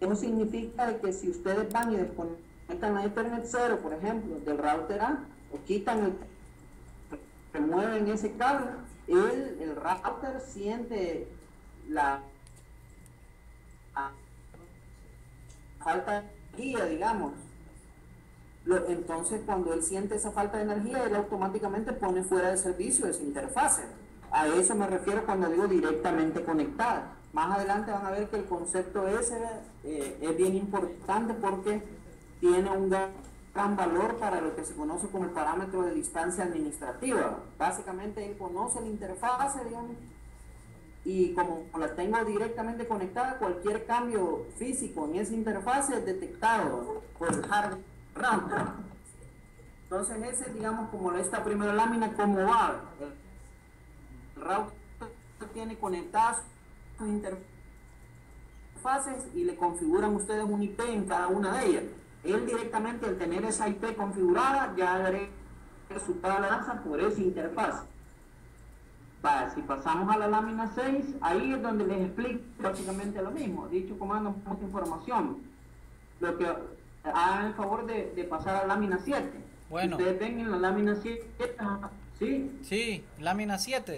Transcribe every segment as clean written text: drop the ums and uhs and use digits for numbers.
Eso significa de que si ustedes van y desconectan la Ethernet 0, por ejemplo, del router A, o remueven ese cable, el router siente la falta de energía, digamos. Entonces, cuando él siente esa falta de energía, él automáticamente pone fuera de servicio esa interfase. A eso me refiero cuando digo directamente conectada. Más adelante van a ver que el concepto ese es bien importante porque tiene un gran valor para lo que se conoce como el parámetro de distancia administrativa. Básicamente él conoce la interfase, digamos, y como la tengo directamente conectada, cualquier cambio físico en esa interfase es detectado por el hardware router. Entonces ese es, digamos, como esta primera lámina, cómo va. El router tiene conectadas sus interfaces y le configuran ustedes un IP en cada una de ellas. Él directamente, al tener esa IP configurada, ya agrega su tabla por esa interfaz. Si pasamos a la lámina 6, ahí es donde les explico básicamente lo mismo. Dicho comando, mucha información. Lo que hagan el favor de pasar a la lámina 7. Bueno. Ustedes ven en la lámina 7, ¿sí? Sí, lámina 7.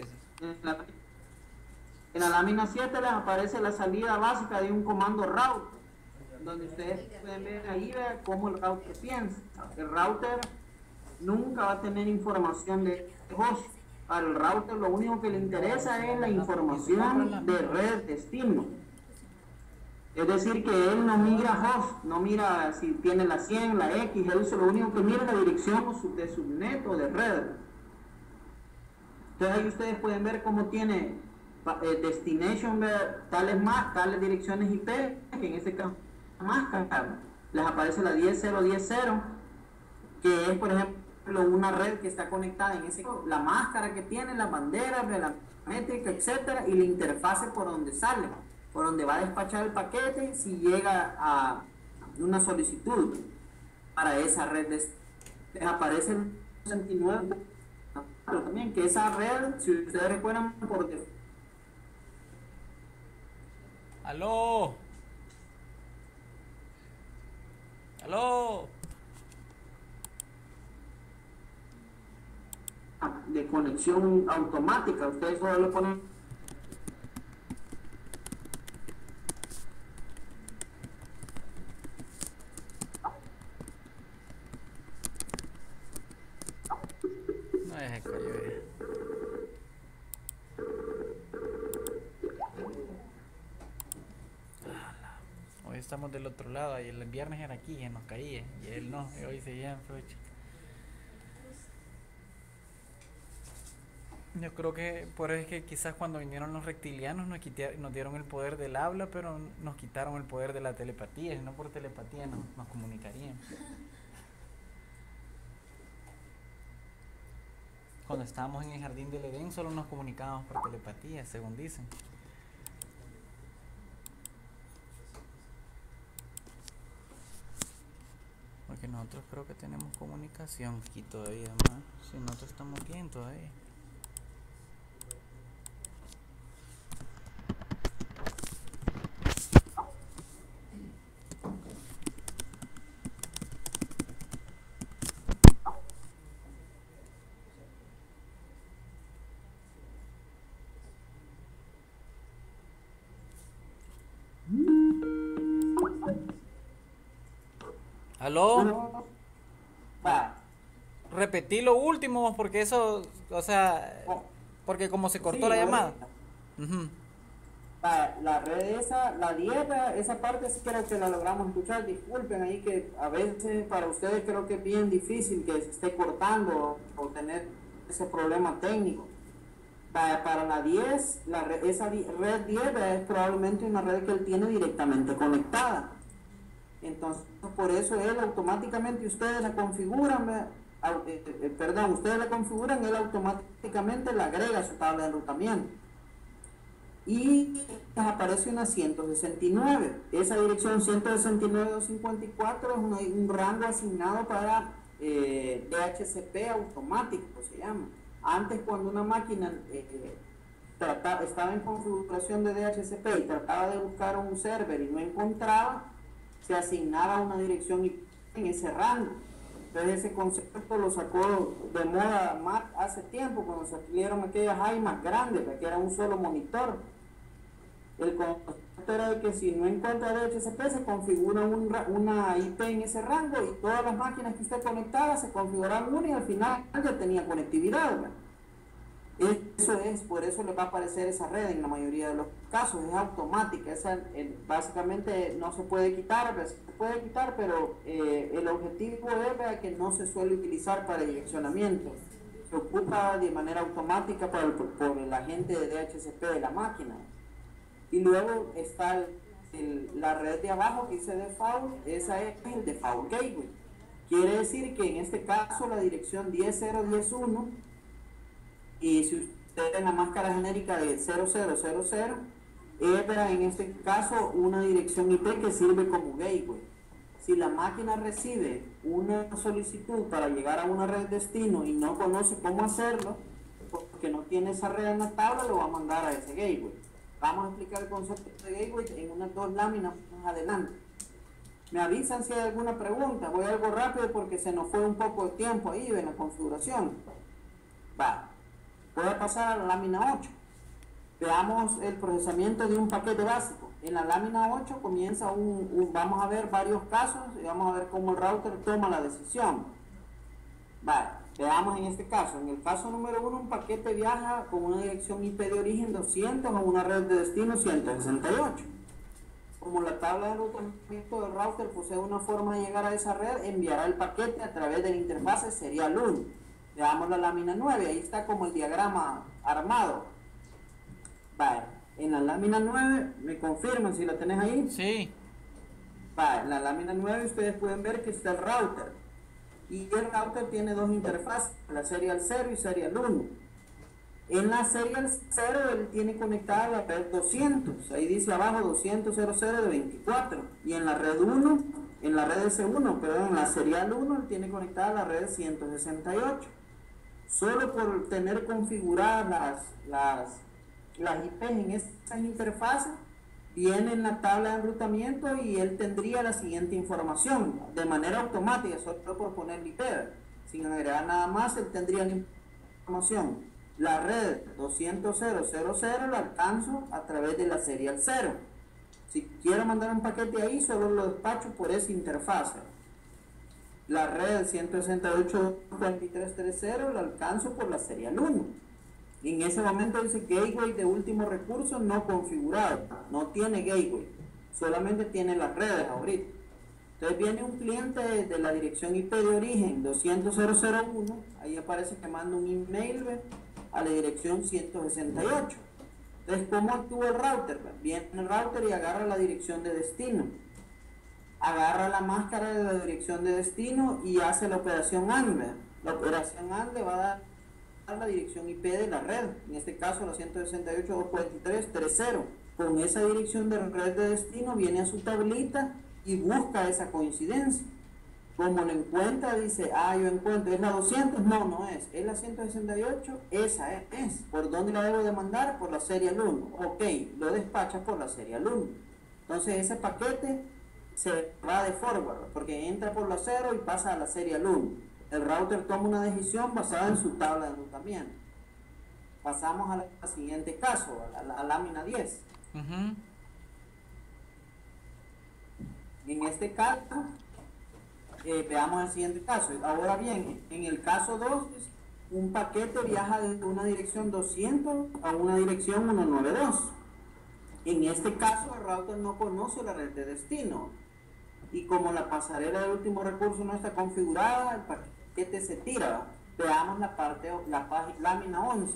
En la lámina 7 les aparece la salida básica de un comando router, donde ustedes pueden ver ahí cómo el router piensa. El router nunca va a tener información de host. Para el router lo único que le interesa es la información de red destino. Es decir, que él no mira host, no mira si tiene la 100, la X, él lo único que mira es la dirección de subnet o de red. Entonces ahí ustedes pueden ver cómo tiene destination, tales direcciones IP, que en este caso máscara, les aparece la 10.0.10.0, que es, por ejemplo, una red que está conectada en la máscara que tiene, las banderas, la métrica, etcétera, y la interfase por donde sale, por donde va a despachar el paquete si llega a una solicitud para esa red. Les aparece el 69, pero también que esa red, si ustedes recuerdan, ¡Aló! ¡Aló! De conexión automática, ustedes solo le ponen no deje caer. Hoy estamos del otro lado y el viernes era aquí y nos caía y él no, y hoy seguía en Frucha. Yo creo que por eso es que quizás cuando vinieron los reptilianos nos dieron el poder del habla, pero nos quitaron el poder de la telepatía, y no por telepatía nos comunicarían. Cuando estábamos en el jardín del Edén solo nos comunicábamos por telepatía, según dicen. Porque nosotros creo que tenemos comunicación aquí todavía más. Si nosotros estamos bien todavía. ¿Aló? Repetí lo último porque eso, o sea, porque como se cortó la llamada. La red esa, la dieta, esa parte sí creo que la logramos escuchar. Disculpen ahí que a veces para ustedes creo que es bien difícil que se esté cortando o tener ese problema técnico. Para la 10, esa red 10 es probablemente una red que él tiene directamente conectada. Entonces, por eso él automáticamente, ustedes la configuran, ustedes la configuran, él automáticamente le agrega su tabla de enrutamiento. Y les aparece una 169. Esa dirección 169.254 es un rango asignado para DHCP automático, se llama. Antes, cuando una máquina estaba en configuración de DHCP y trataba de buscar un server y no encontraba, se asignaba una dirección IP en ese rango. Entonces ese concepto lo sacó de moda Mac hace tiempo, cuando se adquirieron aquellas iMac grandes, que era un solo monitor. El concepto era de que si no encuentra DHCP, se configura una IP en ese rango y todas las máquinas que usted conectaba se configuraban una y al final ya tenía conectividad, ¿verdad? Eso es, por eso le va a aparecer esa red en la mayoría de los casos, es automática, básicamente no se puede quitar, pero el objetivo es que no se suele utilizar para direccionamiento, se ocupa de manera automática por el agente de DHCP de la máquina. Y luego está la red de abajo que dice default, esa es el default gateway, quiere decir que en este caso la dirección 10.0.10.1, y si usted tiene la máscara genérica de 0000, era en este caso una dirección IP que sirve como gateway. Si la máquina recibe una solicitud para llegar a una red destino y no conoce cómo hacerlo, porque no tiene esa red en la tabla, lo va a mandar a ese gateway. Vamos a explicar el concepto de gateway en unas 2 láminas más adelante. Me avisan si hay alguna pregunta, voy algo rápido porque se nos fue un poco de tiempo ahí en la configuración. Va. Voy a pasar a la lámina 8. Veamos el procesamiento de un paquete básico. En la lámina 8 comienza vamos a ver varios casos y vamos a ver cómo el router toma la decisión. Vale, veamos en este caso. En el caso número 1, un paquete viaja con una dirección IP de origen 200 a una red de destino 168. Como la tabla de enrutamiento del router posee una forma de llegar a esa red, enviará el paquete a través de la interfase serial 1. Veamos la lámina 9, ahí está como el diagrama armado. Vale, en la lámina 9, ¿me confirman si la tenés ahí? Sí. Vale, en la lámina 9 ustedes pueden ver que está el router. Y el router tiene 2 interfaces, la serial 0 y serial 1. En la serial 0 él tiene conectada la red 200, ahí dice abajo 200.00 de 24. Y en la red 1, en la red S1, perdón, en la serial 1 él tiene conectada la red 168. Solo por tener configuradas las IPs en estas interfaces, viene en la tabla de enrutamiento y él tendría la siguiente información de manera automática, solo por poner IP, sin agregar nada más. Él tendría la información: la red 200.0.0.0 la alcanzo a través de la serial 0. Si quiero mandar un paquete ahí, solo lo despacho por esa interfase. La red 168.23.3.0 la alcanzo por la serial 1. En ese momento dice gateway de último recurso no configurado, no tiene gateway, solamente tiene las redes ahorita. Entonces viene un cliente de la dirección IP de origen 200.0.0.1, ahí aparece que manda un email a la dirección 168. Entonces, ¿cómo actúa el router? Viene el router y agarra la dirección de destino, agarra la máscara de la dirección de destino y hace la operación AND. La operación AND le va a dar la dirección IP de la red, en este caso la 168.243.3.0. Con esa dirección de red de destino viene a su tablita y busca esa coincidencia. Como lo encuentra, dice, yo encuentro, ¿es la 200? No es la 168, esa es. ¿Por dónde la debo de mandar? Por la serial 1. Ok, lo despacha por la serial 1. Entonces ese paquete se va de forward, porque entra por la 0 y pasa a la serial 1. El router toma una decisión basada en su tabla de enrutamiento. Pasamos a la siguiente caso, a la lámina 10. En este caso, veamos el siguiente caso. Ahora bien, en el caso 2, un paquete viaja de una dirección 200 a una dirección 192. En este caso, el router no conoce la red de destino. Y como la pasarela de último recurso no está configurada, el paquete se tira. Veamos lámina 11.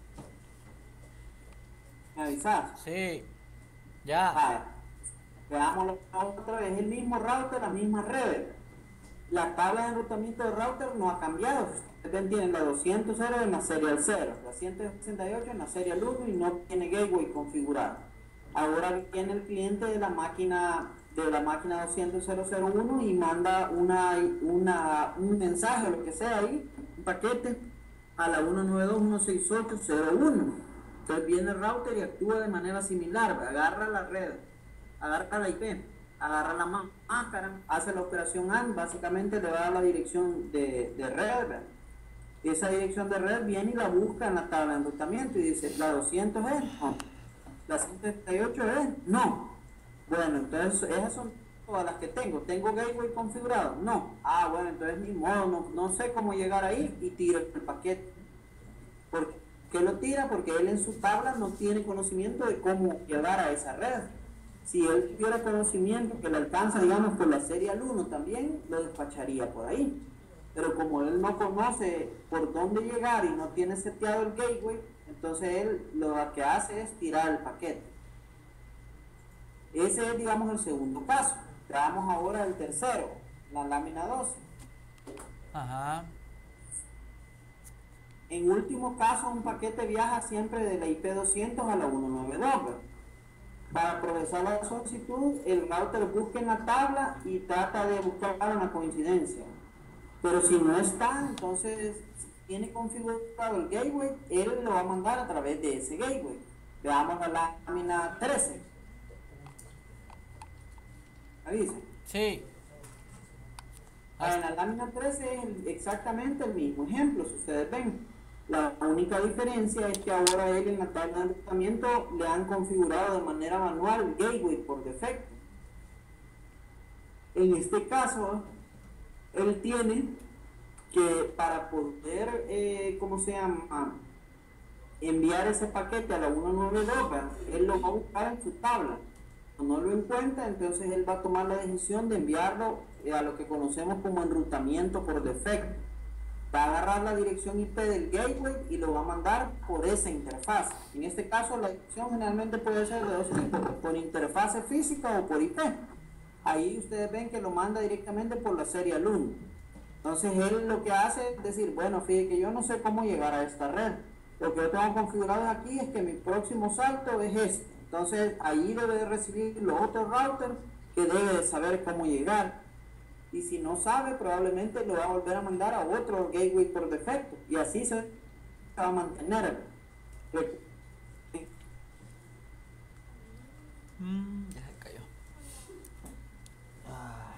¿Me avisas? Sí, ya. Vale. Veámoslo otra vez. El mismo router, la misma red. La tabla de enrutamiento del router no ha cambiado. Ustedes tienen la 200 en la serial 0, la 168 en la serial 1 y no tiene gateway configurado. Ahora viene el cliente de la máquina 200.0.0.1 y manda un mensaje o lo que sea ahí, un paquete a la 192.168.0.1. Entonces viene el router y actúa de manera similar, agarra la red, agarra la IP, agarra la máscara, hace la operación AND, básicamente le va a dar la dirección de red, ¿verdad? Esa dirección de red viene y la busca en la tabla de enrutamiento y dice, la 200 es, no, la 178 es, no. Bueno, entonces esas son todas las que tengo. ¿Tengo gateway configurado? No. Ah, bueno, entonces ni modo, no sé cómo llegar ahí y tiro el paquete. ¿Por qué lo tira? Porque él en su tabla no tiene conocimiento de cómo llegar a esa red. Si él tuviera conocimiento que le alcanza, digamos, por la serial 1 también, lo despacharía por ahí. Pero como él no conoce por dónde llegar y no tiene seteado el gateway, entonces él lo que hace es tirar el paquete. Ese es, digamos, el segundo caso. Veamos ahora el tercero, la lámina 12. Ajá. En último caso, un paquete viaja siempre de la IP 200 a la 192. Para procesar la solicitud, el router busca en la tabla y trata de buscar una coincidencia. Pero si no está, entonces, si tiene configurado el gateway, él lo va a mandar a través de ese gateway. Veamos la lámina 13. ¿Avisa? Sí. En la lámina 13 es exactamente el mismo ejemplo, si ustedes ven. La única diferencia es que ahora él en la tabla de enrutamiento le han configurado de manera manual el gateway por defecto. En este caso, él tiene que para poder, ¿cómo se llama? Enviar ese paquete a la 192, él lo va a buscar en su tabla. No lo encuentra, entonces él va a tomar la decisión de enviarlo a lo que conocemos como enrutamiento por defecto. Va a agarrar la dirección IP del gateway y lo va a mandar por esa interfaz. En este caso la dirección generalmente puede ser de dos tipos, por interfaz física o por IP. Ahí ustedes ven que lo manda directamente por la serial 1. Entonces él lo que hace es decir, bueno, fíjate que yo no sé cómo llegar a esta red. Lo que yo tengo configurado aquí es que mi próximo salto es este. Entonces ahí debe de recibir los otros routers que debe de saber cómo llegar. Y si no sabe, probablemente lo va a volver a mandar a otro gateway por defecto. Y así se va a mantener. Ya se cayó. Ay.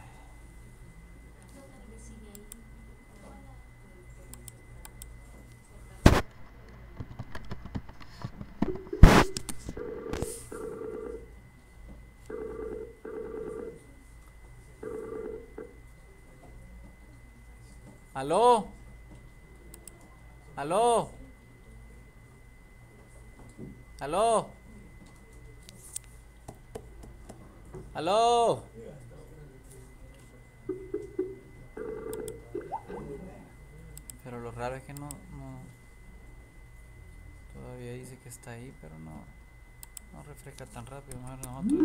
¿Aló? ¿Aló? ¿Aló? ¿Aló? Pero lo raro es que no todavía dice que está ahí, pero no refresca tan rápido. Mejor nosotros.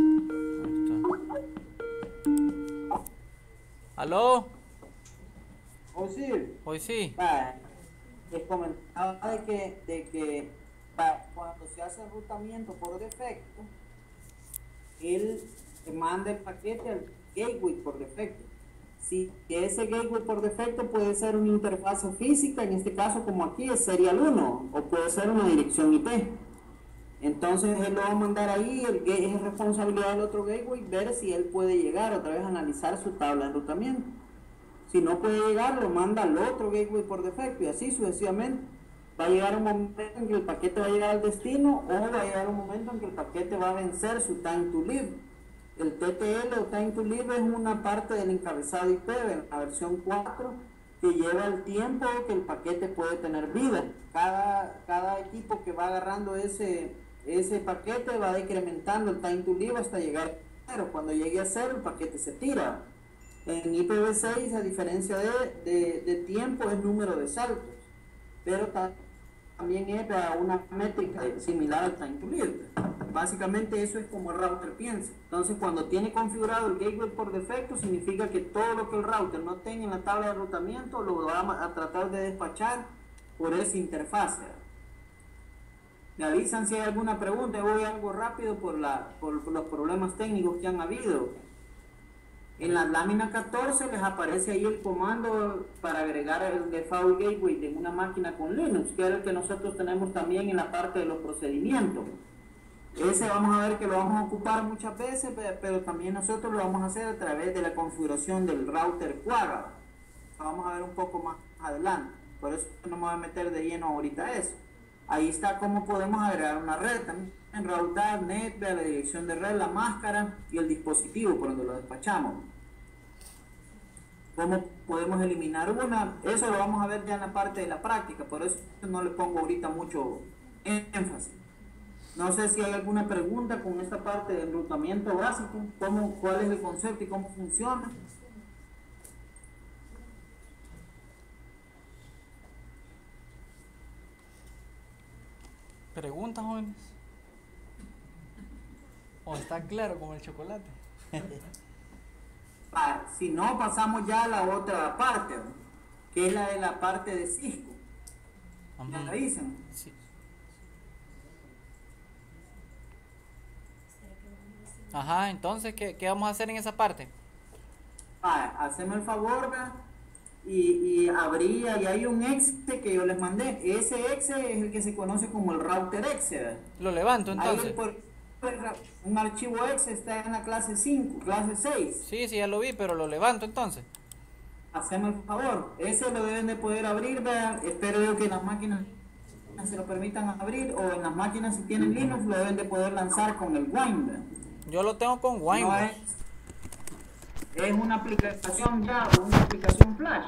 Ahí está. ¿Aló? Hoy sí. Hoy sí. Les comentaba de que cuando se hace enrutamiento por defecto, él manda el paquete al gateway por defecto. Si ese gateway por defecto puede ser una interfaz física, en este caso como aquí es serial 1, o puede ser una dirección IP. Entonces él lo va a mandar ahí, es responsabilidad del otro gateway ver si él puede llegar, otra vez analizar su tabla de enrutamiento. Si no puede llegar, lo manda al otro gateway por defecto y así sucesivamente. Va a llegar un momento en que el paquete va a llegar al destino o va a llegar un momento en que el paquete va a vencer su time to live. El TTL o time to live es una parte del encabezado IP en la versión 4 que lleva el tiempo que el paquete puede tener vida. Cada equipo que va agarrando ese paquete va decrementando el time to live hasta llegar a 0. Cuando llegue a 0 el paquete se tira. En IPv6, a diferencia de tiempo, es número de saltos, pero también es una métrica similar al time to live. Básicamente eso es como el router piensa. Entonces cuando tiene configurado el gateway por defecto, significa que todo lo que el router no tenga en la tabla de enrutamiento lo va a tratar de despachar por esa interfaz. Me avisan si hay alguna pregunta. Voy algo rápido por los problemas técnicos que han habido. En la lámina 14 les aparece ahí el comando para agregar el default gateway de una máquina con Linux, que es el que nosotros tenemos también en la parte de los procedimientos. Ese vamos a ver que lo vamos a ocupar muchas veces, pero también nosotros lo vamos a hacer a través de la configuración del router Quagga. Vamos a ver un poco más adelante, por eso no me voy a meter de lleno ahorita a eso. Ahí está cómo podemos agregar una red también, en router, net, la dirección de red, la máscara y el dispositivo por donde lo despachamos. Cómo podemos eliminar una, eso lo vamos a ver ya en la parte de la práctica, por eso no le pongo ahorita mucho énfasis. No sé si hay alguna pregunta con esta parte del enrutamiento básico, cuál es el concepto y cómo funciona. ¿Preguntas, jóvenes? ¿O está claro como el chocolate? Si no, pasamos ya a la otra parte, ¿no? Que es la de la parte de Cisco. ¿Ya la dicen? Sí. Ajá, entonces, ¿qué vamos a hacer en esa parte? Haceme el favor, ¿verdad? Y abría, y hay un exe que yo les mandé. Ese exe es el que se conoce como el router exe, ¿verdad? Lo levanto entonces. Un archivo exe está en la clase 5, clase 6. Sí, ya lo vi, pero lo levanto entonces. Haceme el favor, ese lo deben de poder abrir, ¿verdad? Espero yo que las máquinas se lo permitan abrir, o en las máquinas si tienen Linux lo deben de poder lanzar con el Wine, ¿verdad? Yo lo tengo con Wine. No es una aplicación ya, una aplicación flash.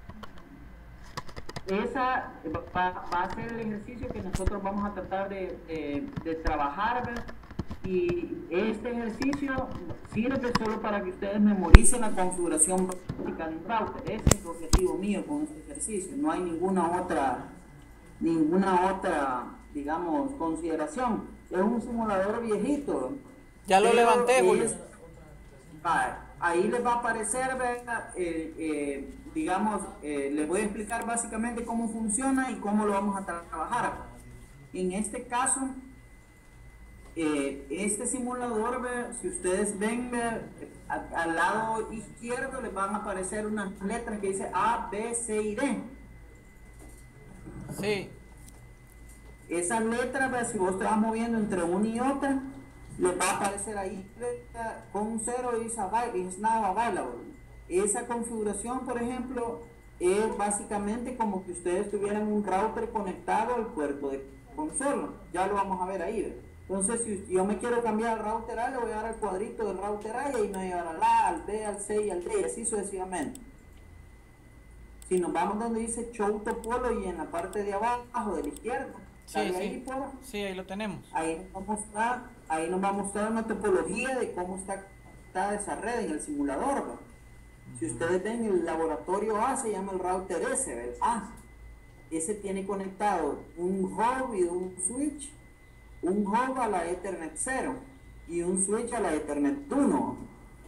Esa va a ser el ejercicio que nosotros vamos a tratar de trabajar, ¿verdad? Y este ejercicio sirve solo para que ustedes memoricen la configuración básica de un router. Ese es el objetivo mío con este ejercicio. No hay ninguna otra, digamos, consideración. Es un simulador viejito. Ya lo levanté, Julio. Ahí les va a aparecer, ¿verdad? Digamos, les voy a explicar básicamente cómo funciona y cómo lo vamos a trabajar. En este caso, este simulador, ¿verdad? Si ustedes ven, al lado izquierdo les van a aparecer unas letras que dice A, B, C y D. Sí. Esas letras, ¿verdad? Si vos te vas moviendo entre una y otra, les va a aparecer ahí con un 0 y is now available. Esa configuración, por ejemplo, es básicamente como que ustedes tuvieran un router conectado al puerto de consola. Ya lo vamos a ver ahí, ¿verdad? Entonces, si yo me quiero cambiar al router A, le voy a dar al cuadrito del router A y ahí me voy a llevar al A, al B, al C y al D, y así sucesivamente. Si nos vamos donde dice Show Topology en la parte de abajo de la izquierda, sí, ahí lo tenemos. Ahí nos va a mostrar una topología de cómo está esa red en el simulador, ¿no? Si ustedes ven, el laboratorio A se llama el router S, ¿verdad? Ese tiene conectado un hub y un switch, un hub a la Ethernet 0 y un switch a la Ethernet 1.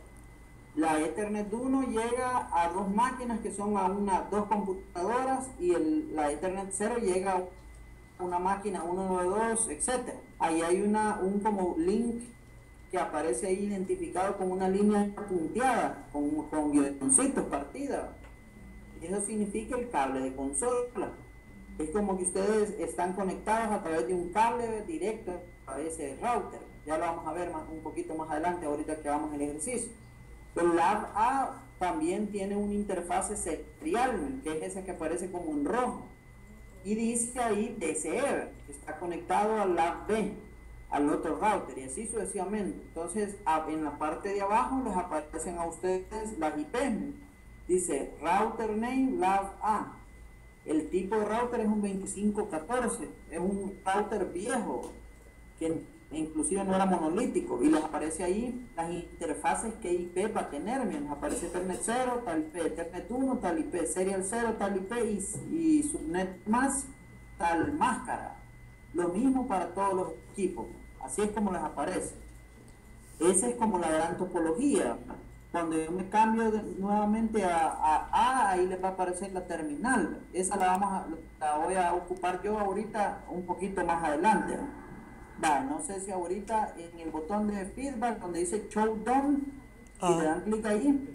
La Ethernet 1 llega a dos máquinas que son dos computadoras, y la Ethernet 0 llega a una máquina 192, etc. Ahí hay un como link que aparece ahí identificado con una línea punteada, con guioncitos, partida. Eso significa el cable de consola. Es como que ustedes están conectados a través de un cable directo a ese router. Ya lo vamos a ver un poquito más adelante, ahorita que hagamos el ejercicio. El Lab A también tiene una interfase serial, que es esa que aparece como en rojo. Y dice ahí DCE, que está conectado al Lab B, al otro router, y así sucesivamente. Entonces, en la parte de abajo les aparecen a ustedes las IP. Dice router name Lab A. El tipo de router es un 2514, es un router viejo, que inclusive no era monolítico, y les aparece ahí las interfaces que IP va a tener. Les aparece Ethernet 0, tal IP, Ethernet 1, tal IP, Serial 0, tal IP y Subnet más, tal máscara. Lo mismo para todos los equipos, así es como les aparece. Esa es como la gran topología. Cuando yo me cambio nuevamente a A, ahí les va a aparecer la terminal. Esa la voy a ocupar yo ahorita un poquito más adelante. No sé si ahorita en el botón de feedback donde dice Show Done, si le dan clic ahí,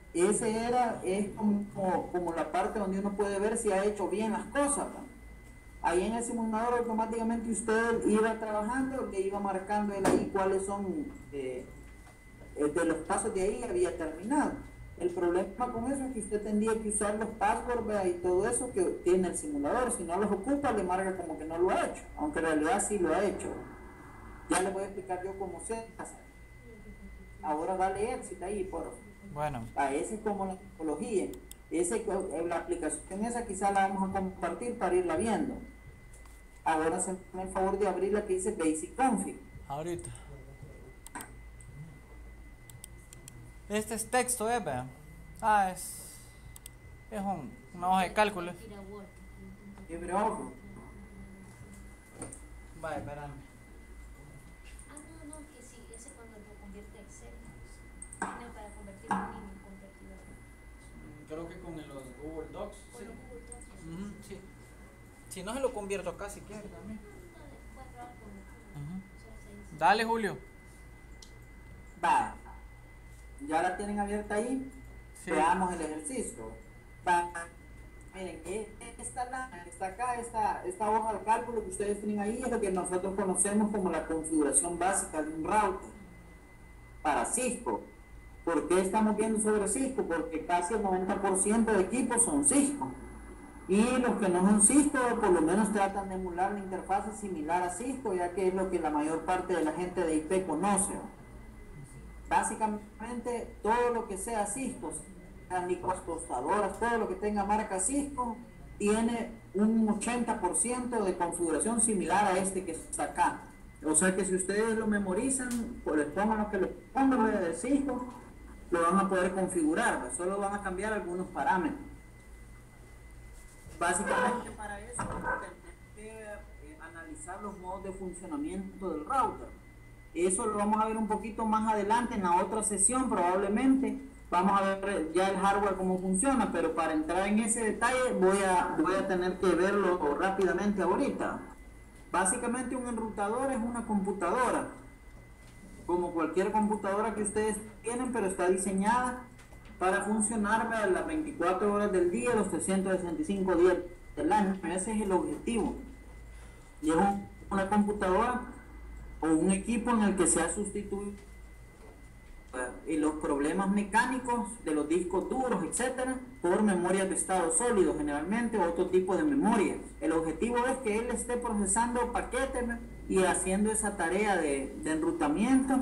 es como la parte donde uno puede ver si ha hecho bien las cosas, ¿no? Ahí en el simulador automáticamente usted iba trabajando, le iba marcando él ahí cuáles son de los pasos de ahí había terminado. El problema con eso es que usted tendría que usar los passwords, ¿verdad? Y todo eso que tiene el simulador. Si no los ocupa, le marca como que no lo ha hecho, aunque en realidad sí lo ha hecho. Ya le voy a explicar yo cómo se hace. Ahora dale éxito ahí, por favor. Bueno. Esa es como la tecnología. La aplicación esa quizá la vamos a compartir para irla viendo. Ahora se me el favor de abrir la que dice Basic Config. Ahorita. Este es texto, ¿verdad? Es una hoja de cálculo. Vale, espérame. No, que sí, ese cuando lo convierte a Excel. No, para convertirlo en convertidor. Creo que con los Google Docs. Con los Google Docs. Sí. Si no se lo convierto acá si quieres también. Dale, Julio. Va. Ya la tienen abierta ahí. Sí. Veamos el ejercicio. Va. Miren, está acá, esta hoja de cálculo que ustedes tienen ahí es lo que nosotros conocemos como la configuración básica de un router para Cisco. ¿Por qué estamos viendo sobre Cisco? Porque casi el 90% de equipos son Cisco. Y los que no son Cisco, por lo menos tratan de emular la interfaz similar a Cisco, ya que es lo que la mayor parte de la gente de IP conoce. Básicamente, todo lo que sea Cisco, micros tostadoras, todo lo que tenga marca Cisco, tiene un 80% de configuración similar a este que está acá. O sea que si ustedes lo memorizan, pues les pongan lo que les pongan de Cisco, lo van a poder configurar, pues solo van a cambiar algunos parámetros. Básicamente para eso tenemos que analizar los modos de funcionamiento del router. Eso lo vamos a ver un poquito más adelante en la otra sesión probablemente. Vamos a ver ya el hardware cómo funciona, pero para entrar en ese detalle voy a tener que verlo rápidamente ahorita. Básicamente un enrutador es una computadora, como cualquier computadora que ustedes tienen, pero está diseñada para funcionar las 24 horas del día, los 365 días del año. Ese es el objetivo. Y es una computadora o un equipo en el que se ha sustituido los problemas mecánicos de los discos duros, etcétera, por memorias de estado sólido, generalmente, o otro tipo de memoria. El objetivo es que él esté procesando paquetes y haciendo esa tarea de enrutamiento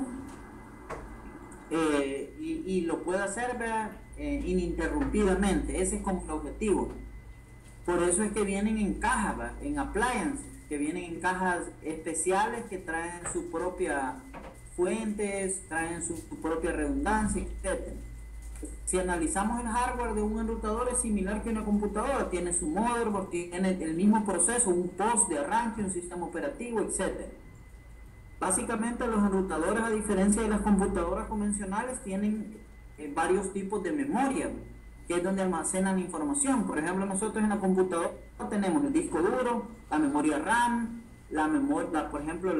y lo puede hacer ininterrumpidamente. Ese es como el objetivo. Por eso es que vienen en cajas, en appliances, que vienen en cajas especiales que traen su propia fuentes, traen su propia redundancia, etc. Si analizamos el hardware de un enrutador, es similar que una computadora. Tiene su motherboard, tiene el mismo proceso, un post de arranque, un sistema operativo, etc. Básicamente los enrutadores, a diferencia de las computadoras convencionales, tienen varios tipos de memoria, que es donde almacenan información. Por ejemplo, nosotros en la computadora tenemos el disco duro, la memoria RAM, la memoria, por ejemplo,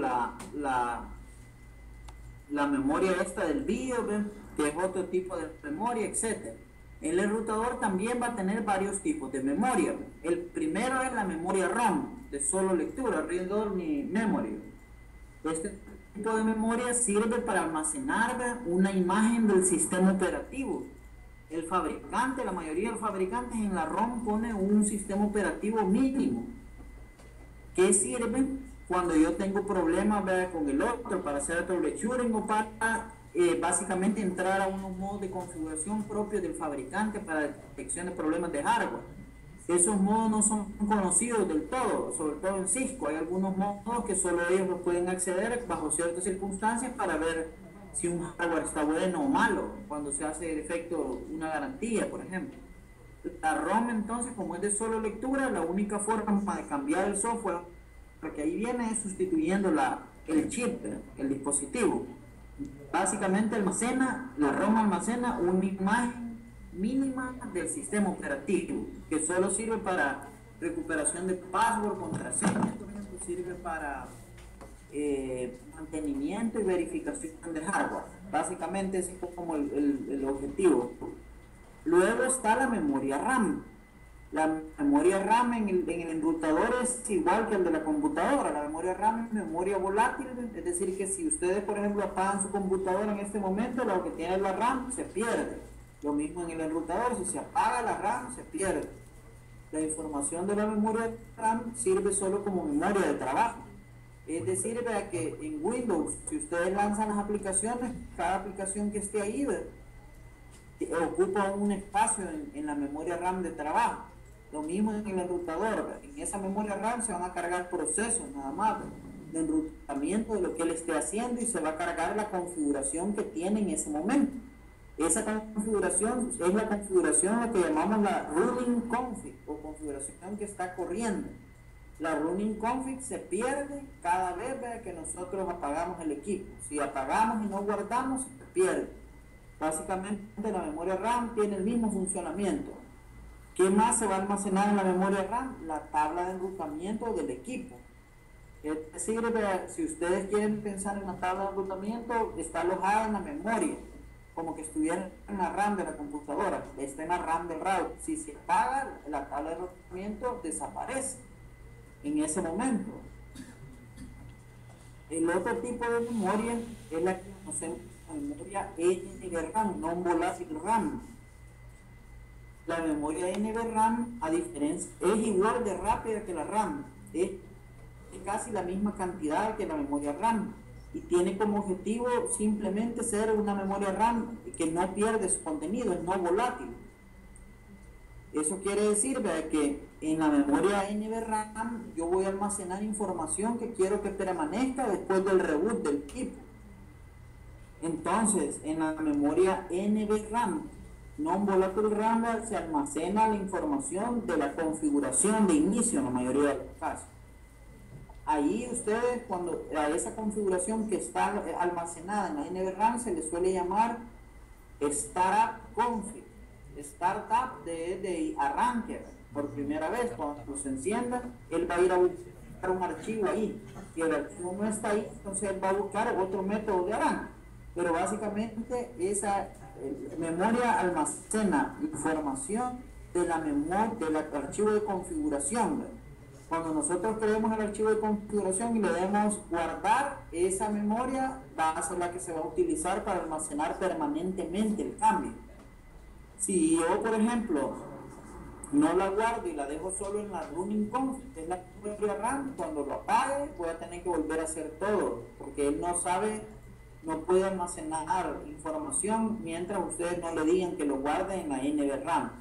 la memoria esta del BIOS, que es otro tipo de memoria, etc. El enrutador también va a tener varios tipos de memoria. El primero es la memoria RAM, de solo lectura, Read Only Memory. Este tipo de memoria sirve para almacenar una imagen del sistema operativo. El fabricante, la mayoría de los fabricantes en la ROM pone un sistema operativo mínimo que sirve cuando yo tengo problemas con el otro para hacer troubleshooting o para básicamente entrar a unos modos de configuración propios del fabricante para detección de problemas de hardware. Esos modos no son conocidos del todo, sobre todo en Cisco. Hay algunos modos que solo ellos los pueden acceder bajo ciertas circunstancias para ver si un hardware está bueno o malo, cuando se hace de efecto una garantía, por ejemplo. La ROM, entonces, como es de solo lectura, la única forma de cambiar el software, porque ahí viene, es sustituyendo el chip, el dispositivo. Básicamente la ROM almacena una imagen mínima del sistema operativo, que solo sirve para recuperación de password, contraseñas, por ejemplo, sirve para mantenimiento y verificación de hardware. Básicamente ese es como el objetivo. Luego está la memoria RAM. La memoria RAM en el enrutador es igual que el de la computadora. La memoria RAM es memoria volátil, es decir, que si ustedes, por ejemplo, apagan su computadora en este momento, lo que tiene la RAM se pierde. Lo mismo en el enrutador, si se apaga la RAM, se pierde. La información de la memoria RAM sirve solo como memoria de trabajo. Es decir, vea que en Windows, si ustedes lanzan las aplicaciones, cada aplicación que esté ahí ocupa un espacio en la memoria RAM de trabajo. Lo mismo en el enrutador, en esa memoria RAM se van a cargar procesos nada más de enrutamiento de lo que él esté haciendo y se va a cargar la configuración que tiene en ese momento. Esa configuración es la configuración lo que llamamos la running config o configuración que está corriendo. La running config se pierde cada vez que nosotros apagamos el equipo. Si apagamos y no guardamos, se pierde. Básicamente la memoria RAM tiene el mismo funcionamiento. ¿Qué más se va a almacenar en la memoria RAM? La tabla de enrutamiento del equipo. Es decir, si ustedes quieren pensar en la tabla de enrutamiento, está alojada en la memoria, como que estuviera en la RAM de la computadora, está en la RAM del router. Si se apaga, la tabla de enrutamiento desaparece en ese momento. El otro tipo de memoria es la que conocemos como memoria NVRAM, non-volatile RAM. La memoria NVRAM, a diferencia, es igual de rápida que la RAM, es casi la misma cantidad que la memoria RAM y tiene como objetivo simplemente ser una memoria RAM que no pierde su contenido, es no volátil. Eso quiere decir que en la memoria NVRAM yo voy a almacenar información que quiero que permanezca después del reboot del equipo. Entonces, en la memoria NVRAM, non-volatile RAM, se almacena la información de la configuración de inicio en la mayoría de los casos. Ahí ustedes, cuando a esa configuración que está almacenada en la NVRAM se le suele llamar Startup Config. Startup de arranque por primera vez. Cuando se encienda, él va a ir a buscar un archivo ahí. Si el archivo no está ahí, entonces él va a buscar otro método de arranque. Pero básicamente esa memoria almacena información de la memoria del archivo de configuración. Cuando nosotros creemos el archivo de configuración y le demos guardar, esa memoria va a ser la que se va a utilizar para almacenar permanentemente el cambio. Si yo, por ejemplo, no la guardo y la dejo solo en la running config, que es la memoria RAM, cuando lo apague voy a tener que volver a hacer todo, porque él no sabe, no puede almacenar información mientras ustedes no le digan que lo guarde en la NVRAM.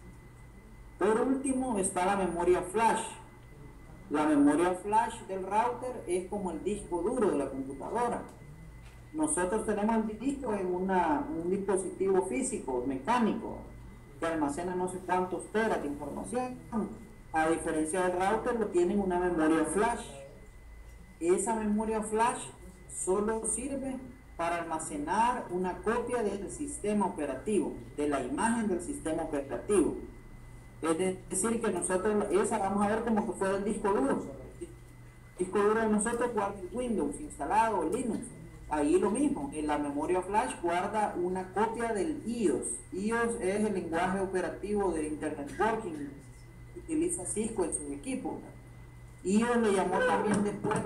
Por último está la memoria flash. La memoria flash del router es como el disco duro de la computadora. Nosotros tenemos el disco en un dispositivo físico, mecánico, que almacena no sé cuántos teras de información. A diferencia del router, lo tienen una memoria flash. Esa memoria flash solo sirve para almacenar una copia del sistema operativo, de la imagen del sistema operativo. Es decir, que nosotros, esa vamos a ver como que fue el disco duro. El disco duro de nosotros guarda Windows instalado, Linux. Ahí lo mismo, en la memoria flash guarda una copia del iOS. iOS es el lenguaje operativo de Internet Working que utiliza Cisco en sus equipos. iOS le llamó también después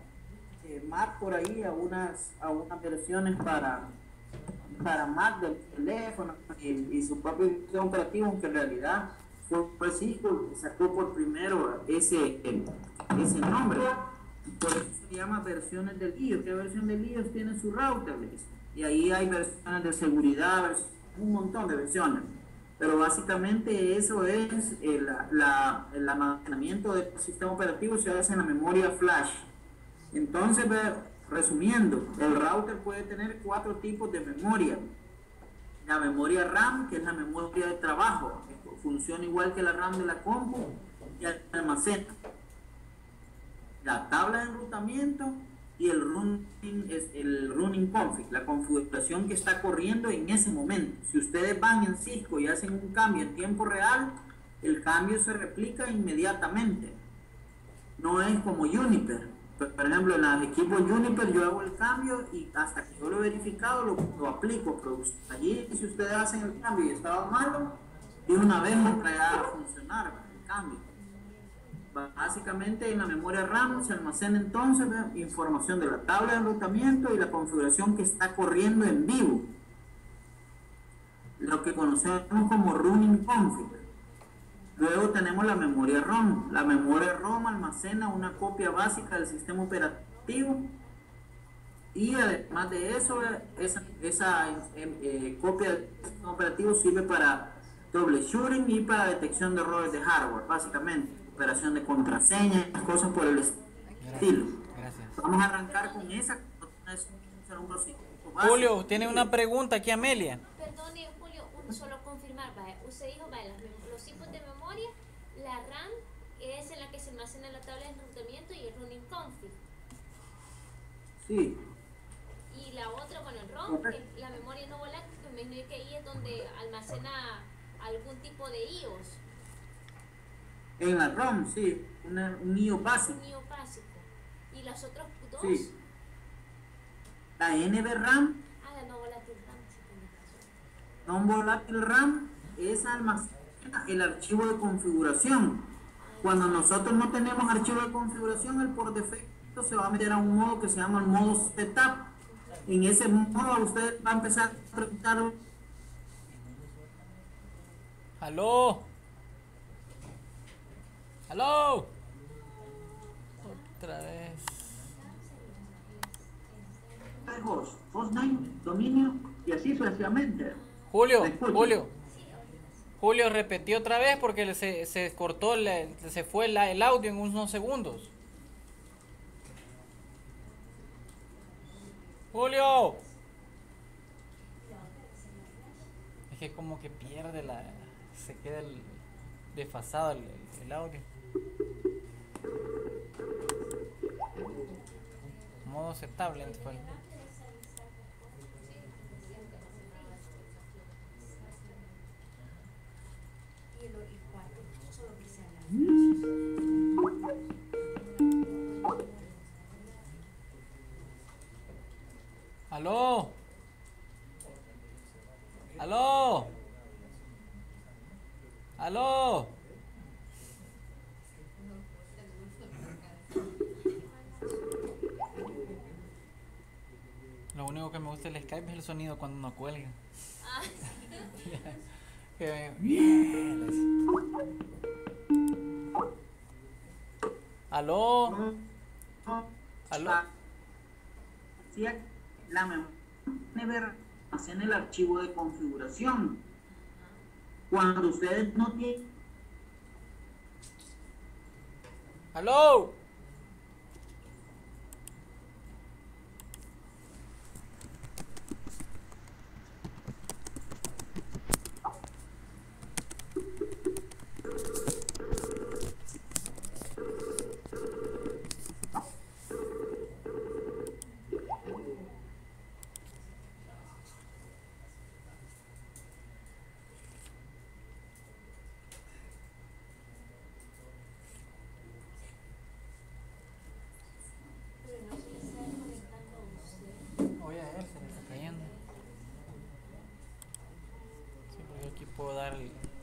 Mac por ahí a unas versiones para Mac del teléfono y su propio sistema operativo, aunque en realidad fue Cisco que sacó por primero ese nombre. Por eso se llama versiones del iOS. ¿Qué versión del iOS tiene su router? Y ahí hay versiones de seguridad, un montón de versiones. Pero básicamente eso es el almacenamiento del sistema operativo, se hace en la memoria flash. Entonces, resumiendo, el router puede tener 4 tipos de memoria. La memoria RAM, que es la memoria de trabajo, funciona igual que la RAM de la compu y almacena. La tabla de enrutamiento y el running config, la configuración que está corriendo en ese momento. Si ustedes van en Cisco y hacen un cambio en tiempo real, el cambio se replica inmediatamente. No es como Juniper. Por ejemplo, en los equipos Juniper yo hago el cambio y hasta que yo lo he verificado lo aplico. Allí, si ustedes hacen el cambio y estaba malo, de una vez no va a funcionar. cambio. Básicamente en la memoria RAM se almacena entonces información de la tabla de enrutamiento y la configuración que está corriendo en vivo, lo que conocemos como running config. Luego tenemos la memoria ROM. La memoria ROM almacena una copia básica del sistema operativo y además de eso esa copia del sistema operativo sirve para troubleshooting y para detección de errores de hardware, básicamente operación de contraseñas, cosas por el estilo. Gracias. Vamos a arrancar con esa. Julio, tiene una pregunta aquí, Amelia. Perdone, Julio, solo confirmar, vaya. Usted dijo, vaya, los tipos de memoria, la RAM es en la que se almacena la tabla de enrutamiento y el running config. Sí. Y la otra, bueno, el ROM, que la memoria no volátil, que me imagino que ahí es donde almacena algún tipo de IOS. En la ROM, sí, un IO básico. Un IOS básico. ¿Y las otras dos? Sí. La NVRAM, Ah, la no volátil RAM, sí, tiene razón. non volátil RAM, es almacena el archivo de configuración. Cuando nosotros no tenemos archivo de configuración, él por defecto se va a meter a un modo que se llama el modo setup. En ese modo usted va a empezar a preguntar. ¡Aló! ¡Aló! Otra vez. Hostname, dominio y así sucesivamente. Julio, ¿Me escucha? Julio repetió otra vez porque se cortó, se fue el audio en unos segundos. Julio. Es que como que pierde se queda desfasado el audio. Modo aceptable fue. ¿Aló? ¿Aló? ¿Aló? Lo único que me gusta del Skype es el sonido cuando uno cuelga. Ah, Que bien. ¿Aló? ¿Aló? La memoria almacena el archivo de configuración. Cuando ustedes no tienen. ¿Aló? pero no se le está desconectando a usted. Oye, a él se le está cayendo. Sí, porque aquí puedo dar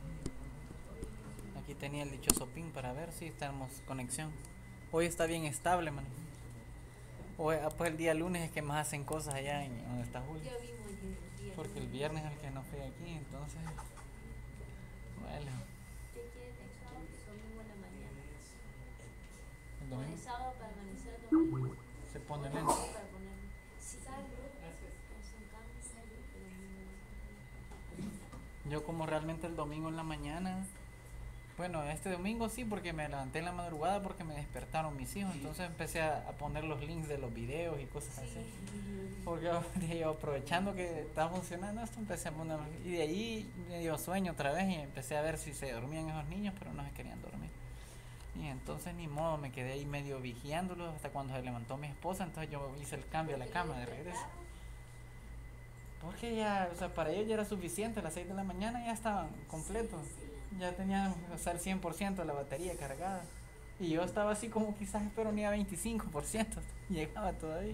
aquí tenía el dichoso pin para ver si estamos conexión. Hoy está bien estable, mano. Hoy, pues el día lunes es que más hacen cosas allá en donde está Julio. Ya vimos el día. Porque el viernes es el que no fui aquí, entonces. Bueno, ¿Usted quiere el sábado y domingo en la mañana? el O de domingo sábado para amanecer el domingo. se pone lento. Para ponerlo. Sí, Yo como realmente el domingo en la mañana, bueno, este domingo sí, porque me levanté en la madrugada porque me despertaron mis hijos, entonces empecé a poner los links de los videos y cosas así. Porque yo aprovechando que estaba funcionando esto, empecé a poner, y de ahí me dio sueño otra vez y empecé a ver si se dormían esos niños, pero no se querían dormir. Y entonces ni modo, me quedé ahí medio vigiándolos hasta cuando se levantó mi esposa, entonces yo hice el cambio a la cama de regreso. Porque ya, o sea, para ellos ya era suficiente, a las 6 de la mañana ya estaban completos. Ya tenían, o sea, el 100% de la batería cargada. Y yo estaba así como quizás, pero ni a 25%, llegaba todavía.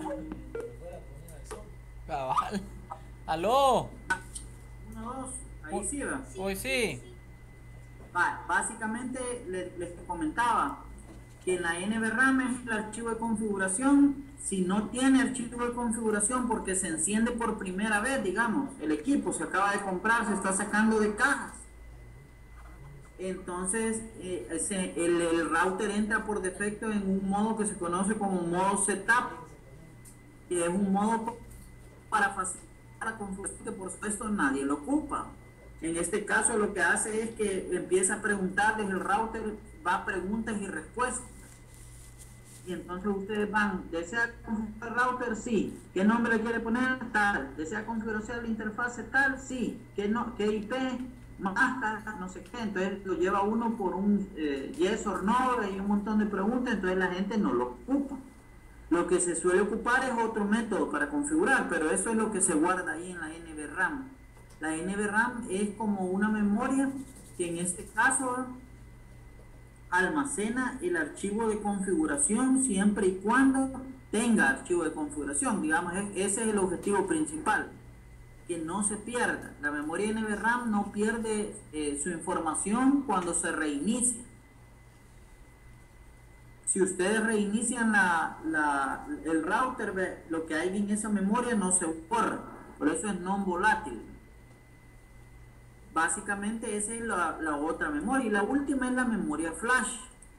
Cabal. ¿Aló? 1, 2, Ahí sí, ¿verdad? Hoy sí. Básicamente les comentaba que en la NVRAM es el archivo de configuración. Si no tiene archivo de configuración porque se enciende por primera vez, digamos, el equipo se acaba de comprar, se está sacando de cajas, entonces el router entra por defecto en un modo que se conoce como modo setup, que es un modo para facilitar la configuración, que por supuesto nadie lo ocupa. En este caso lo que hace es que empieza a preguntar desde el router, va a preguntas y respuestas. Y entonces ustedes van, ¿desea configurar el router? Sí. ¿Qué nombre le quiere poner? Tal. ¿Desea configurar la interfase? Tal. Sí. ¿Qué IP? Más tal, no sé qué. Entonces lo lleva uno por un yes or no, y un montón de preguntas, entonces la gente no lo ocupa. Lo que se suele ocupar es otro método para configurar, pero eso es lo que se guarda ahí en la NVRAM. La NVRAM es como una memoria que en este caso almacena el archivo de configuración siempre y cuando tenga archivo de configuración. Digamos, ese es el objetivo principal, que no se pierda. La memoria NVRAM no pierde su información cuando se reinicia. Si ustedes reinician el router, lo que hay en esa memoria no se borra, por eso es non volátil. Básicamente esa es la otra memoria. Y la última es la memoria flash.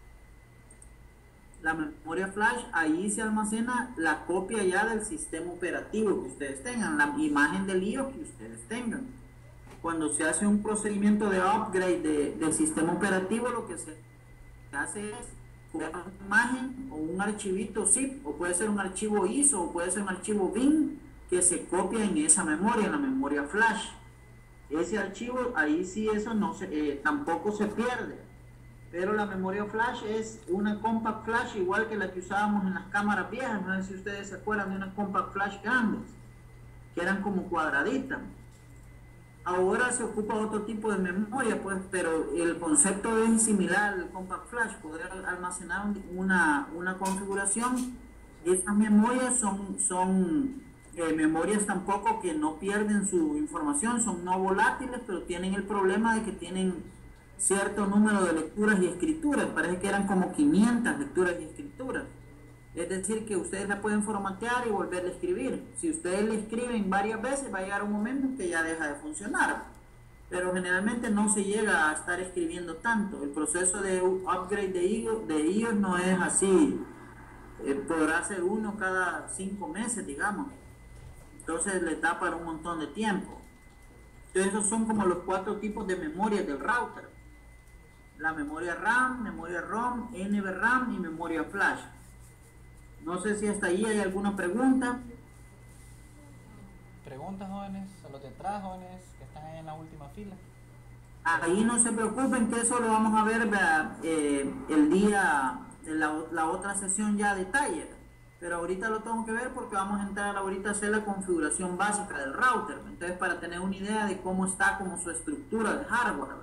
La memoria flash, ahí se almacena la copia ya del sistema operativo que ustedes tengan, la imagen del IO que ustedes tengan. Cuando se hace un procedimiento de upgrade del sistema operativo, lo que se hace es una imagen o un archivito zip, o puede ser un archivo ISO, o puede ser un archivo bin, que se copia en esa memoria, en la memoria flash. Ese archivo, ahí sí eso no tampoco se pierde, pero la memoria flash es una compact flash igual que la que usábamos en las cámaras viejas. No sé si ustedes se acuerdan de unas compact flash grandes que eran como cuadraditas. Ahora se ocupa otro tipo de memoria, pues, pero el concepto es similar al compact flash, poder almacenar una configuración. Estas memorias son memorias tampoco que no pierden su información, son no volátiles, pero tienen el problema de que tienen cierto número de lecturas y escrituras. Parece que eran como 500 lecturas y escrituras. Es decir, que ustedes la pueden formatear y volverla a escribir. Si ustedes la escriben varias veces, va a llegar un momento en que ya deja de funcionar. Pero generalmente no se llega a estar escribiendo tanto. El proceso de upgrade de iOS no es así. Podrá ser uno cada 5 meses, digamos. Entonces le da para un montón de tiempo. Entonces esos son como los 4 tipos de memoria del router: la memoria RAM, memoria ROM, NVRAM y memoria flash. No sé si hasta ahí hay alguna pregunta. Preguntas, jóvenes, a los de atrás, jóvenes que están ahí en la última fila. Ahí no se preocupen, que eso lo vamos a ver el día de la otra sesión ya a detalle. Pero ahorita lo tengo que ver porque vamos a entrar ahorita a hacer la configuración básica del router. Entonces, para tener una idea de cómo está, como su estructura de hardware.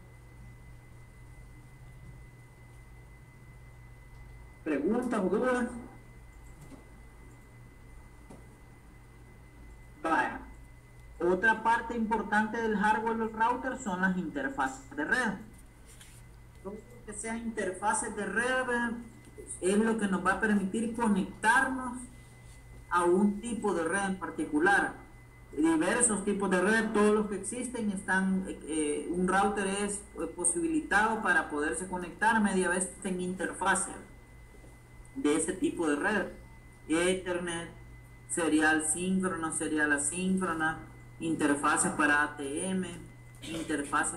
¿Preguntas o dudas? Vaya. Otra parte importante del hardware del router son las interfaces de red. Todo lo que sean interfaces de red es lo que nos va a permitir conectarnos a un tipo de red en particular. Diversos tipos de red, todos los que existen están, un router es posibilitado para poderse conectar media vez en interfase de ese tipo de red: Ethernet, serial síncrona, serial asíncrona, interfaces para ATM, interfaces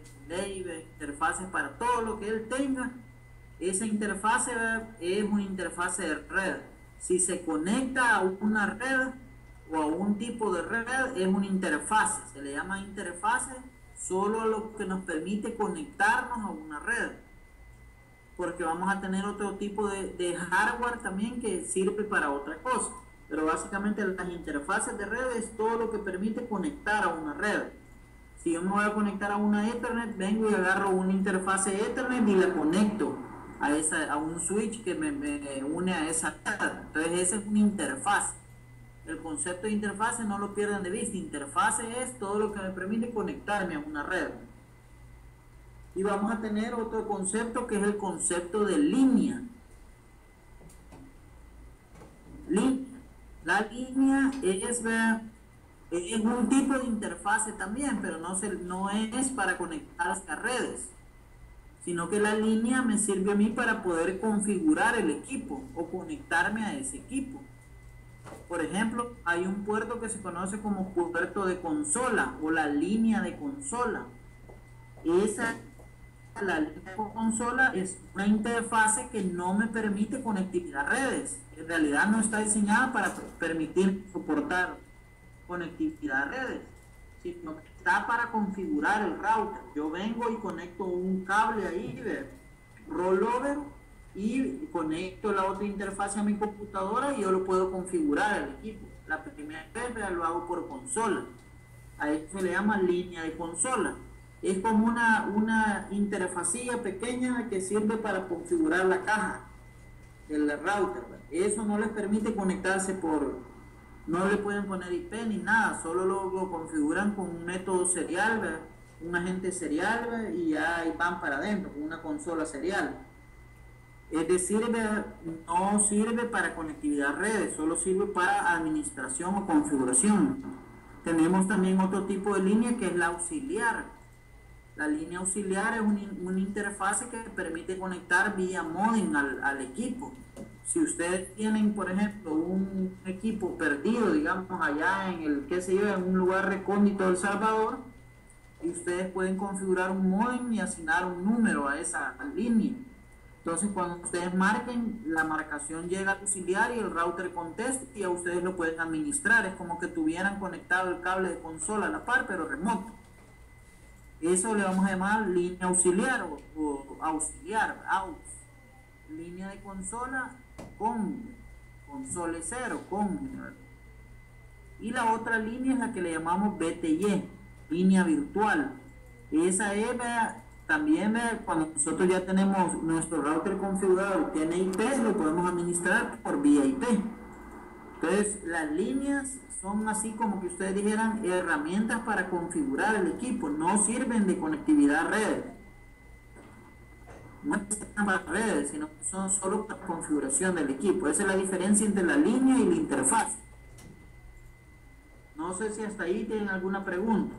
para todo lo que él tenga. Esa interfase es una interfase de red. Si se conecta a una red o a un tipo de red, es una interfase. Se le llama interfase solo a lo que nos permite conectarnos a una red, porque vamos a tener otro tipo de hardware también que sirve para otra cosa. Pero básicamente las interfaces de red es todo lo que permite conectar a una red. Si yo me voy a conectar a una Ethernet, vengo y agarro una interfase Ethernet y la conecto a un switch que me une a esa red. Entonces esa es una interfaz. El concepto de interfase no lo pierdan de vista. Interfase es todo lo que me permite conectarme a una red. Y vamos a tener otro concepto que es el concepto de línea. La línea es un tipo de interfase también, pero no es para conectar a redes, sino que la línea me sirve a mí para poder configurar el equipo o conectarme a ese equipo. Por ejemplo, hay un puerto que se conoce como puerto de consola o la línea de consola. La línea de consola es una interfase que no me permite conectividad a redes. En realidad no está diseñada para permitir soportar conectividad a redes, sino que está para configurar el router. Yo vengo y conecto un cable ahí de rollover y conecto la otra interfase a mi computadora y yo lo puedo configurar al equipo. La primera vez lo hago por consola. A esto se le llama línea de consola. Es como una interfacilla pequeña que sirve para configurar la caja del router. Eso no les permite conectarse no le pueden poner IP ni nada, solo lo configuran con un método serial, un agente serial, y ya van para adentro, con una consola serial. Es decir, no sirve para conectividad a redes, solo sirve para administración o configuración. Tenemos también otro tipo de línea que es la auxiliar. La línea auxiliar es una interfase que permite conectar vía modem al equipo. Si ustedes tienen, por ejemplo, un equipo perdido, digamos, allá en un lugar recóndito de El Salvador, y ustedes pueden configurar un modem y asignar un número a esa línea. Entonces, cuando ustedes marquen, la marcación llega al auxiliar y el router contesta y a ustedes lo pueden administrar. Es como que tuvieran conectado el cable de consola a la par, pero remoto. Eso le vamos a llamar línea auxiliar o auxiliar, AUX. Línea de consola con console 0, con. Y la otra línea es la que le llamamos BTY, línea virtual. Esa es también cuando nosotros ya tenemos nuestro router configurado, tiene IP, lo podemos administrar por vía IP. Entonces, las líneas son así como que ustedes dijeran herramientas para configurar el equipo, no sirven de conectividad a redes. No están para redes, sino que son solo para configuración del equipo. Esa es la diferencia entre la línea y la interfaz. No sé si hasta ahí tienen alguna pregunta.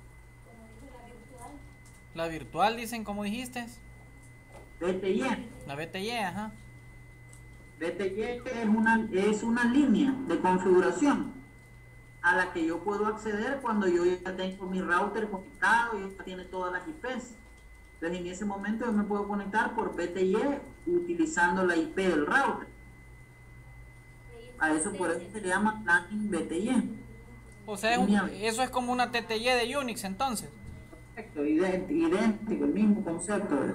La virtual dicen, ¿cómo dijiste? BTY. La BTY, ajá. BTY es una línea de configuración a la que yo puedo acceder cuando yo ya tengo mi router conectado y ya tiene todas las IPs. Entonces en ese momento yo me puedo conectar por BTY utilizando la IP del router. A eso por eso se le llama planning BTY. O sea, eso es como una TTY de Unix entonces. Perfecto, idéntico, el mismo concepto es.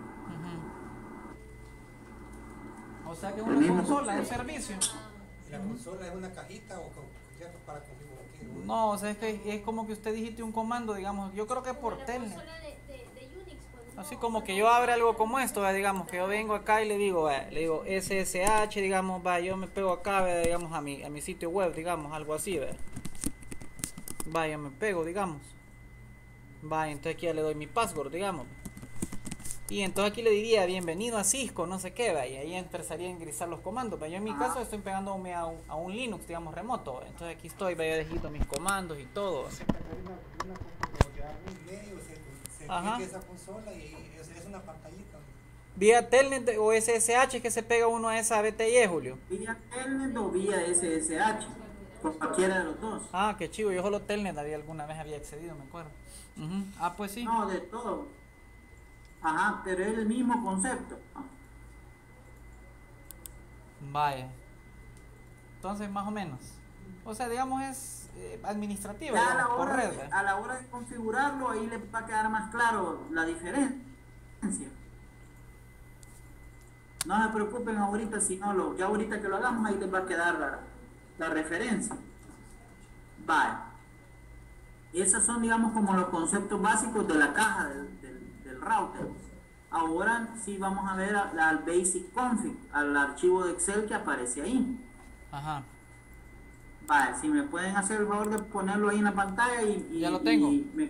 O sea que es una consola, un servicio. ¿La consola es una cajita o ya para configurar? No, o sea, es que es como que usted dijiste un comando, digamos, yo creo que por telnet. Así como que yo abro algo como esto, digamos, que yo vengo acá y le digo SSH, digamos, yo me pego acá, digamos, a mi sitio web, digamos, algo así, yo me pego, digamos. Entonces aquí ya le doy mi password, digamos. Y entonces aquí le diría bienvenido a Cisco, no sé qué, y ahí empezaría a ingresar los comandos. Yo en mi caso estoy pegándome a un Linux, digamos, remoto. Entonces aquí estoy, yo digito mis comandos y todo. Ajá. Esa consola y es una pantallita. ¿Vía Telnet o SSH que se pega uno a esa BTY, Julio? Vía Telnet o vía SSH, por cualquiera de los dos. Ah, qué chivo, yo solo Telnet alguna vez había accedido, me acuerdo. Ah, pues sí. No, de todo. Ajá, pero es el mismo concepto. Vaya. Entonces, más o menos. O sea, digamos, es administrativa, ya digamos, por red. A la hora de configurarlo, ahí les va a quedar más claro la diferencia. No se preocupen ahorita, sino ya ahorita que lo hagamos, ahí les va a quedar la referencia. Vaya. Esos son, digamos, como los conceptos básicos de la caja del router. Ahora sí vamos a ver al basic config, al archivo de Excel que aparece ahí. Ajá. Vale, si me pueden hacer el favor de ponerlo ahí en la pantalla y Ya lo tengo.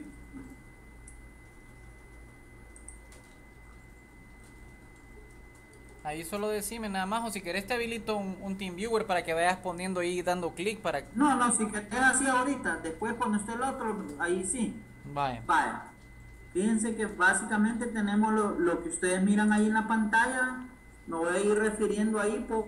Ahí solo decime nada más, o si querés te habilito un TeamViewer para que vayas poniendo ahí, dando clic para... No, si querés así ahorita, después cuando esté el otro, ahí sí. Vaya. Vale. Fíjense que básicamente tenemos lo que ustedes miran ahí en la pantalla. Me voy a ir refiriendo ahí por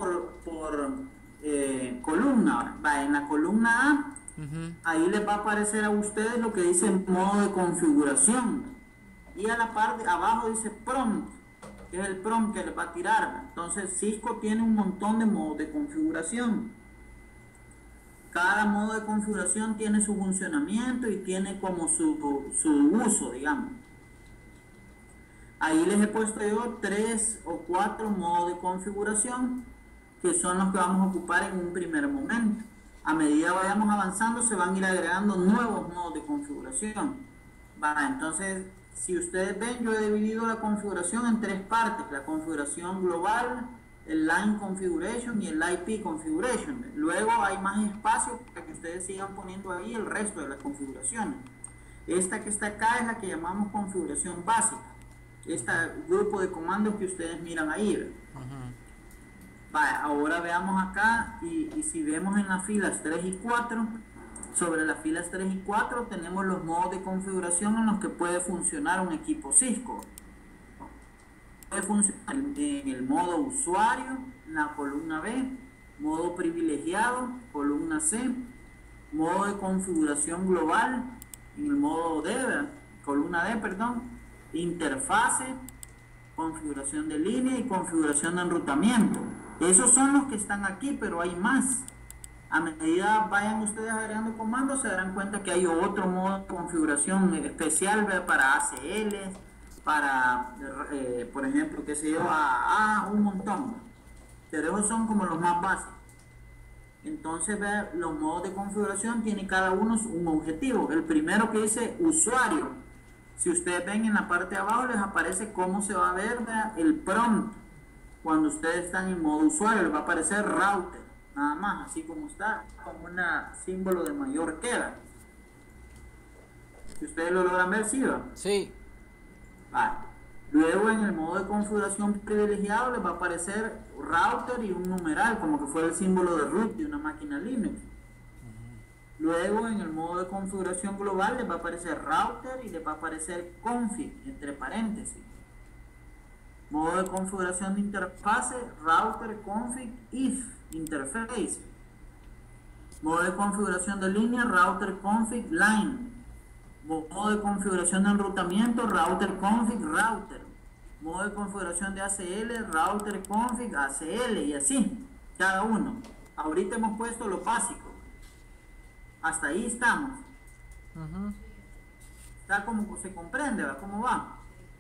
columna. Va, en la columna A, ahí les va a aparecer a ustedes lo que dice modo de configuración. Y a la parte abajo dice prompt, que es el prompt que les va a tirar. Entonces Cisco tiene un montón de modos de configuración. Cada modo de configuración tiene su funcionamiento y tiene como su uso, digamos. Ahí les he puesto yo 3 o 4 modos de configuración que son los que vamos a ocupar en un primer momento. A medida que vayamos avanzando se van a ir agregando nuevos modos de configuración. Entonces, si ustedes ven, yo he dividido la configuración en 3 partes. La configuración global, el line configuration y el IP configuration. Luego hay más espacio para que ustedes sigan poniendo ahí el resto de las configuraciones. Esta que está acá es la que llamamos configuración básica. Este grupo de comandos que ustedes miran ahí. Ahora veamos acá y si vemos en las filas 3 y 4, sobre las filas 3 y 4 tenemos los modos de configuración en los que puede funcionar un equipo Cisco. Puede funcionar en el modo usuario, en la columna B, modo privilegiado, columna C, modo de configuración global, en el modo D, columna D, perdón, interfase, configuración de línea y configuración de enrutamiento. Esos son los que están aquí, pero hay más. A medida vayan ustedes agregando comandos, se darán cuenta que hay otro modo de configuración especial para ACL, para, por ejemplo, que se lleva un montón. Pero esos son como los más básicos. Entonces, los modos de configuración tienen cada uno un objetivo. El primero que dice usuario. Si ustedes ven en la parte de abajo, les aparece cómo se va a ver el prompt. Cuando ustedes están en modo usuario, les va a aparecer router. Nada más, así como está, como un símbolo de mayor queda. Si ustedes lo logran ver, ¿sí va? Sí. Luego en el modo de configuración privilegiado les va a aparecer router y un numeral, como que fuera el símbolo de root de una máquina Linux. Luego en el modo de configuración global les va a aparecer router y les va a aparecer config, entre paréntesis. Modo de configuración de interfase, router, config, if, interface. Modo de configuración de línea, router, config, line. Modo de configuración de enrutamiento, router, config, router. Modo de configuración de ACL, router, config, ACL y así, cada uno. Ahorita hemos puesto lo básico. Hasta ahí estamos. Está como se comprende, ¿verdad? ¿Cómo va?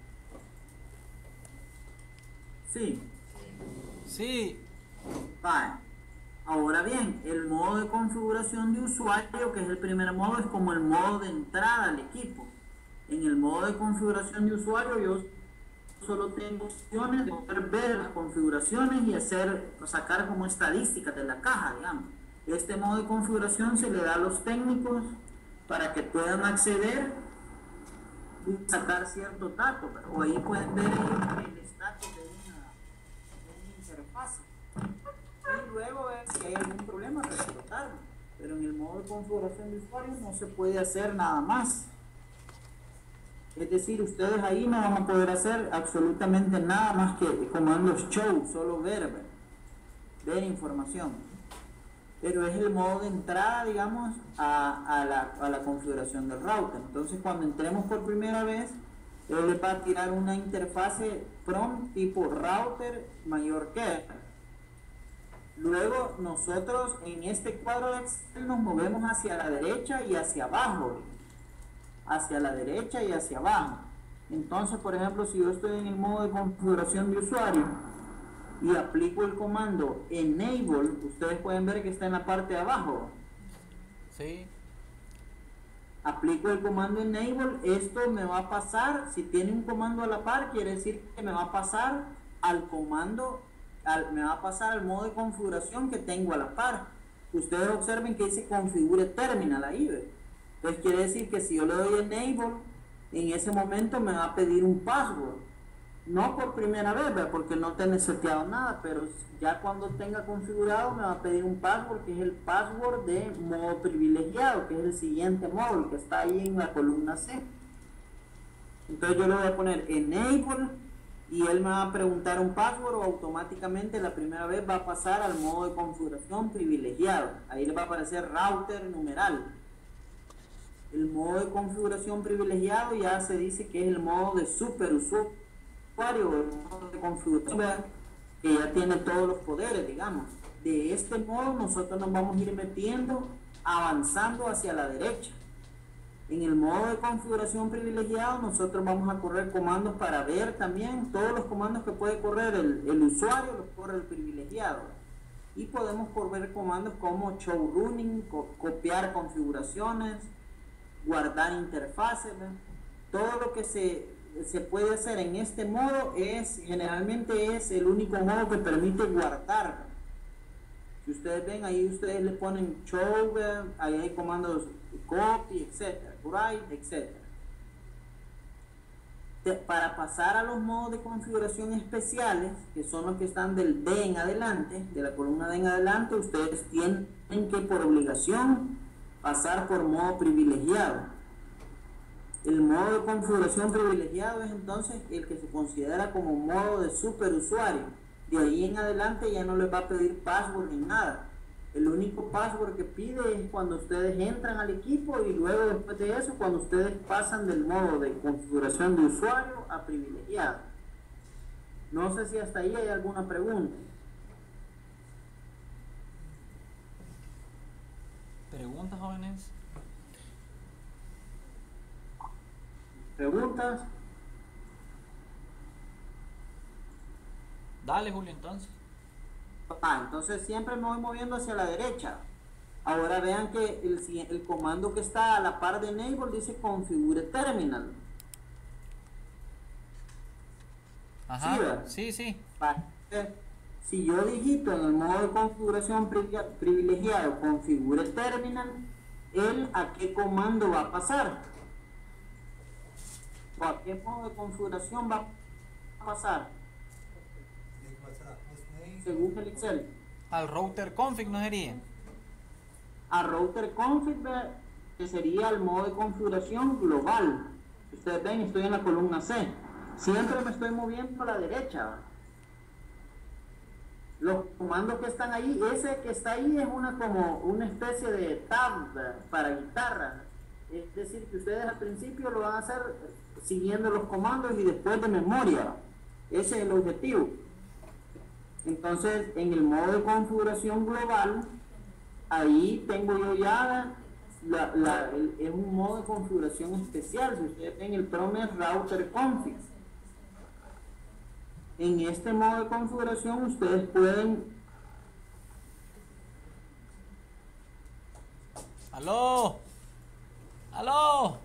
Sí. Sí. Vale. Ahora bien, el modo de configuración de usuario, que es el primer modo, es como el modo de entrada al equipo. En el modo de configuración de usuario, yo solo tengo opciones de poder ver las configuraciones y sacar como estadísticas de la caja, digamos. Este modo de configuración se le da a los técnicos para que puedan acceder y sacar ciertos datos, o ahí pueden ver el estatus de una interfaz y luego ver si hay algún problema reportarlo. Pero en el modo de configuración de usuario no se puede hacer nada más. Es decir, ustedes ahí no van a poder hacer absolutamente nada más que comandos show, solo ver información. Pero es el modo de entrada, digamos, a la configuración del router. Entonces, cuando entremos por primera vez, él le va a tirar una interfase prompt tipo router mayor que. Luego, nosotros en este cuadro de Excel nos movemos hacia la derecha y hacia abajo. Hacia la derecha y hacia abajo. Entonces, por ejemplo, si yo estoy en el modo de configuración de usuario y aplico el comando enable, ustedes pueden ver que está en la parte de abajo. Sí. Aplico el comando enable, esto me va a pasar, si tiene un comando a la par, quiere decir que me va a pasar al comando, me va a pasar al modo de configuración que tengo a la par. ustedes observen que dice configure terminal ahí, ¿ve? Entonces quiere decir que si yo le doy enable, en ese momento me va a pedir un password. No por primera vez, ¿ve? Porque no tengo seteado nada, pero ya cuando tenga configurado me va a pedir un password que es el password de modo privilegiado, que es el siguiente modo, el que está ahí en la columna C. Entonces yo le voy a poner enable y él me va a preguntar un password o automáticamente la primera vez va a pasar al modo de configuración privilegiado. Ahí le va a aparecer router numeral. El modo de configuración privilegiado ya se dice que es el modo de superusuario, el modo de configuración que ya tiene todos los poderes, digamos. De este modo nosotros nos vamos a ir metiendo, avanzando hacia la derecha. En el modo de configuración privilegiado nosotros vamos a correr comandos para ver también todos los comandos que puede correr el usuario, los corre el privilegiado. Y podemos correr comandos como show running, copiar configuraciones, guardar interfaces, ¿no? Todo lo que se puede hacer en este modo generalmente es el único modo que permite guardar. Si ustedes ven ahí, ustedes le ponen show, ahí hay comandos copy, etcétera, write, etcétera. Para pasar a los modos de configuración especiales, que son los que están del D en adelante, de la columna D en adelante, ustedes tienen que por obligación pasar por modo privilegiado. El modo de configuración privilegiado es entonces el que se considera como modo de superusuario. De ahí en adelante ya no les va a pedir password ni nada. El único password que pide es cuando ustedes entran al equipo y luego después de eso cuando ustedes pasan del modo de configuración de usuario a privilegiado. No sé si hasta ahí hay alguna pregunta. ¿Preguntas, jóvenes? ¿Preguntas? Dale, Julio, entonces. Entonces siempre me voy moviendo hacia la derecha. Ahora vean que el comando que está a la par de enable dice configure terminal. Ajá, sí. Si yo digito en el modo de configuración privilegiado configure terminal, ¿él a qué comando va a pasar? ¿O a qué modo de configuración va a pasar? Según el Excel. Al router config, ¿no sería? A router config, que sería el modo de configuración global. Ustedes ven, estoy en la columna C. Siempre me estoy moviendo a la derecha. Los comandos que están ahí, ese que está ahí es como una especie de tab para guitarra. Es decir, que ustedes al principio lo van a hacer siguiendo los comandos y después de memoria. Ese es el objetivo. Entonces, en el modo de configuración global, ahí tengo yo ya es un modo de configuración especial. Si ustedes ven el promes router config, en este modo de configuración ustedes pueden... ¡Aló! ¡Aló!